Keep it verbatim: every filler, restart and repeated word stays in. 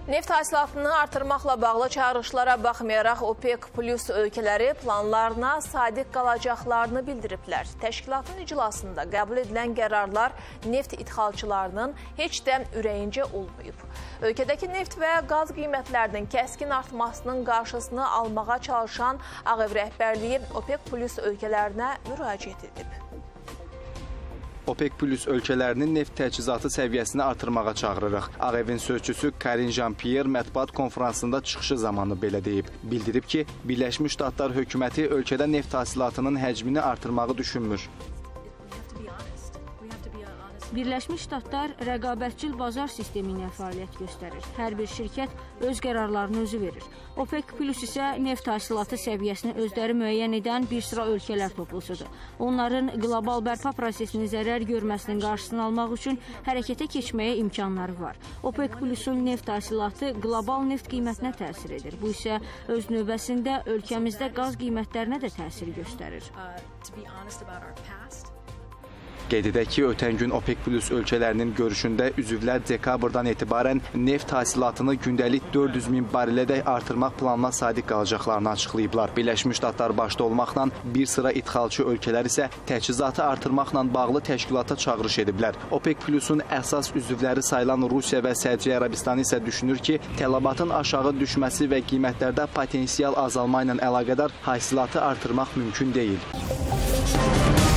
Neft hasilatını artırmaqla bağlı çağrışlara baxmayaraq OPEC Plus ölkələri planlarına sadiq qalacaqlarını bildiriblər. Təşkilatın iclasında qəbul edilən qərarlar neft idxalçılarının heç də ürəyincə olmayıb. Ölkədəki neft və qaz qiymətlərinin kəskin artmasının qarşısını almağa çalışan Ağ Ev rəhbərliyi OPEC Plus ölkələrinə müraciət edib. OPEC Plus ölkələrinin neft təchizatı səviyyəsini artırmağa çağırırıq. Ağ Evin sözçüsü Karine Jean-Pierre mətbuat konferansında çıxışı zamanı belə deyib. Bildirib ki, Birləşmiş Ştatlar hökuməti ölkədə neft hasilatının həcmini artırmağı düşünmür. Birləşmiş Ştatlar rəqabətçil bazar sistemi ilə fəaliyyət göstərir. Hər bir şirkət öz qərarlarını özü verir. OPEC Plus isə neft hasilatı səviyyəsini özləri müəyyən edən bir sıra ölkələr toplusudur. Onların qlobal bərpa prosesinin zərər görməsinin qarşısını almaq üçün hərəkətə keçməyə imkanları var. OPEC Plusun neft hasilatı qlobal neft qiymətinə təsir edir. Bu isə öz növbəsində ölkəmizdə qaz qiymətlərinə də təsir göstərir. Qeyd edək ki, ötən gün OPEC Plus ölkələrinin görüşündə üzvlər dekabrdan etibarən neft hasilatını gündəlik dörd yüz min barelədək artırmaq planına sadiq qalacaqlarını açıqlayıblar. Birləşmiş Ştatlar başda olmaqla bir sıra idxalçı ölkələr isə təchizatı artırmaqla bağlı təşkilata çağırış ediblər. OPEC Plusun əsas üzvləri sayılan Rusiya və Səudiyyə Ərəbistanı isə düşünür ki, tələbatın aşağı düşməsi və qiymətlərdə potensial azalma ilə əlaqədar hasilatı artırmaq mümkün deyil.